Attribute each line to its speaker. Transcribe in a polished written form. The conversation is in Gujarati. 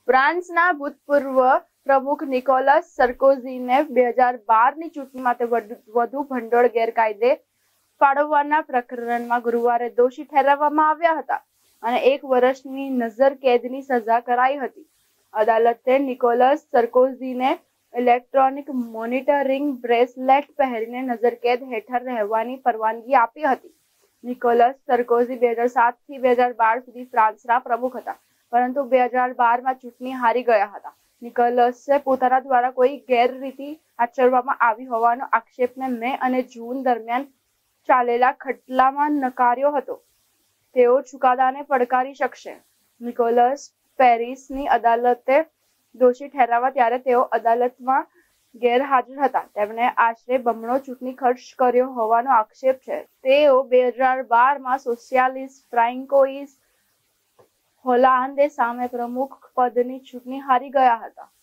Speaker 1: ફ્રાન્સના ભૂતપૂર્વ પ્રમુખ નિકોલસ સર્કોઝીને 2012ની ચૂંટણી માટે વધુ ભંડોળ ગેરકાયદે ફાળવવાના પ્રકરણમાં ગુરુવારે દોષી ઠેરવવામાં આવ્યા હતા અને 1 વર્ષની નજરકેદની સજા કરાઈ હતી. અદાલતે નિકોલસ સર્કોઝીને ઇલેક્ટ્રોનિક મોનિટરિંગ બ્રેસલેટ પહેરીને નજરકેદ હેઠળ રહેવાની પરવાનગી આપી હતી. નિકોલસ સર્કોઝી 2007 થી 2012 સુધી ફ્રાન્સના પ્રમુખ હતા, પરંતુ 2012માં ચૂંટણી હારી ગયા હતા. નિકોલસે પોતાના દ્વારા કોઈ ગેરરીતિ આચરવામાં આવી હોવાનો આક્ષેપને મે અને જૂન દરમિયાન ચાલેલા ખટલામાં નકાર્યો હતો. તેઓ ચુકાદાને પડકારી શકશે. નિકોલસ પેરિસની અદાલતે દોષી ઠેરવ્યા ત્યારે તેઓ અદાલતમાં ગેરહાજર હતા. તેમણે આશરે બમણો ચૂંટણી ખર્ચ કર્યો હોવાનો આક્ષેપ છે. તેઓ 2012માં સોશિયાલિસ્ટ ફ્રાન્કોઈસ હોલાન્ડે સામે પ્રમુખ પદની ચૂંટણી હારી ગયા હતા.